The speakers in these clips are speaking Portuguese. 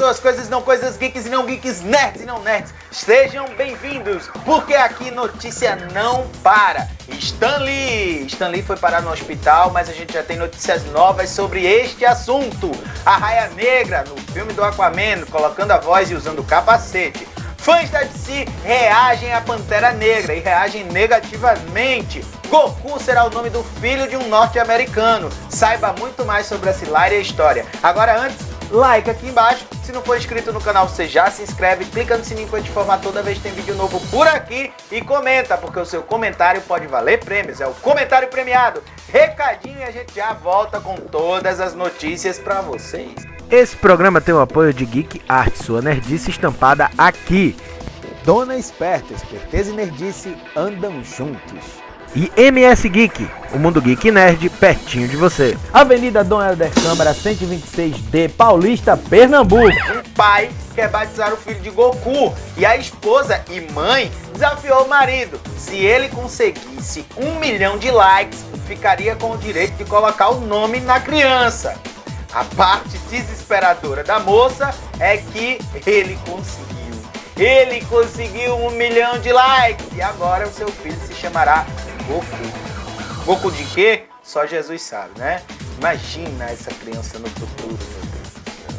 pessoas, coisas, não coisas, geeks e não geeks, nerds e não nerds, sejam bem-vindos, porque aqui notícia não para. Stan Lee foi parar no hospital, mas a gente já tem notícias novas sobre este assunto. A Raia Negra, no filme do Aquaman, colocando a voz e usando o capacete. Fãs da DC reagem à Pantera Negra e reagem negativamente. Goku será o nome do filho de um norte-americano. Saiba muito mais sobre essa hilária história. Agora antes, like aqui embaixo. Se não for inscrito no canal, você já se inscreve. Clica no sininho para te informar toda vez que tem vídeo novo por aqui. E comenta, porque o seu comentário pode valer prêmios. É o comentário premiado. Recadinho e a gente já volta com todas as notícias para vocês. Esse programa tem o apoio de Geek Art, sua nerdice estampada aqui. Dona Esperta, esperteza e nerdice andam juntos. E MS Geek, o mundo geek e nerd pertinho de você. Avenida Dom Helder Câmara, 126D, Paulista, Pernambuco. Um pai quer batizar o filho de Goku e a esposa e mãe desafiou o marido. Se ele conseguisse 1 milhão de likes, ficaria com o direito de colocar o nome na criança. A parte desesperadora da moça é que ele conseguiu. Ele conseguiu 1 milhão de likes e agora o seu filho se chamará Goku. Goku de quê? Só Jesus sabe, né? Imagina essa criança no futuro, meu Deus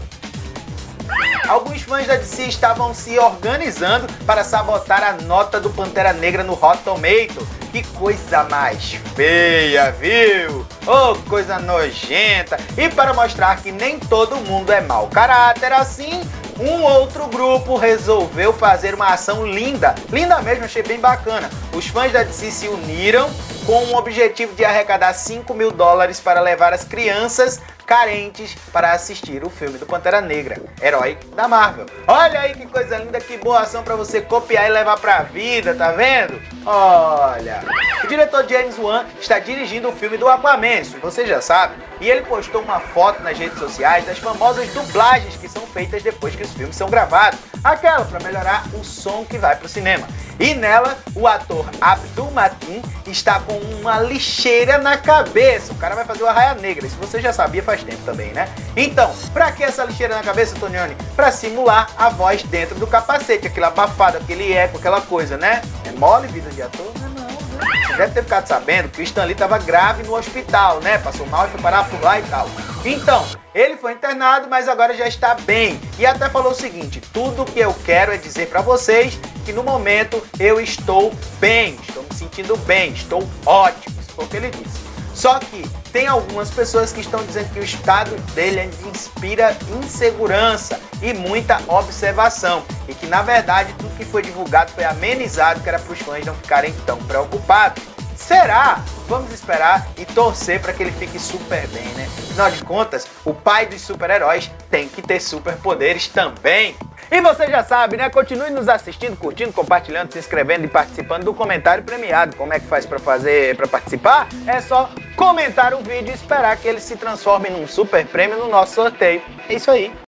do céu. Alguns fãs da DC estavam se organizando para sabotar a nota do Pantera Negra no Rotten Tomatoes. Que coisa mais feia, viu? Oh, coisa nojenta. E para mostrar que nem todo mundo é mau caráter assim, um outro grupo resolveu fazer uma ação linda. Linda mesmo, achei bem bacana. Os fãs da DC se uniram com o objetivo de arrecadar $5 mil para levar as crianças carentes para assistir o filme do Pantera Negra, herói da Marvel. Olha aí que coisa linda, que boa ação para você copiar e levar pra vida, tá vendo? Olha, o diretor James Wan está dirigindo o filme do Aquaman, isso você já sabe, e ele postou uma foto nas redes sociais das famosas dublagens que são feitas depois que os filmes são gravados, aquela para melhorar o som que vai pro cinema. E nela, o ator Abdul Mateen está com uma lixeira na cabeça. O cara vai fazer o Raia Negra, isso você já sabia faz tempo também, né? Então, pra que essa lixeira na cabeça, Tonione? Pra simular a voz dentro do capacete, aquele abafado, aquele eco, aquela coisa, né? É mole vida de ator? Não. Você deve ter ficado sabendo que o Stan Lee estava grave no hospital, né? Passou mal e foi parar por lá e tal. Então, ele foi internado, mas agora já está bem. E até falou o seguinte: tudo que eu quero é dizer pra vocês que no momento eu estou bem, estou me sentindo bem, estou ótimo. Isso foi o que ele disse. Só que tem algumas pessoas que estão dizendo que o estado dele inspira insegurança e muita observação. E que na verdade tudo que foi divulgado foi amenizado, que era para os fãs não ficarem tão preocupados. Será? Vamos esperar e torcer para que ele fique super bem, né? Afinal de contas, o pai dos super-heróis tem que ter superpoderes também. E você já sabe, né? Continue nos assistindo, curtindo, compartilhando, se inscrevendo e participando do comentário premiado. Como é que faz para participar? É só comentar o vídeo e esperar que ele se transforme num super prêmio no nosso sorteio. É isso aí.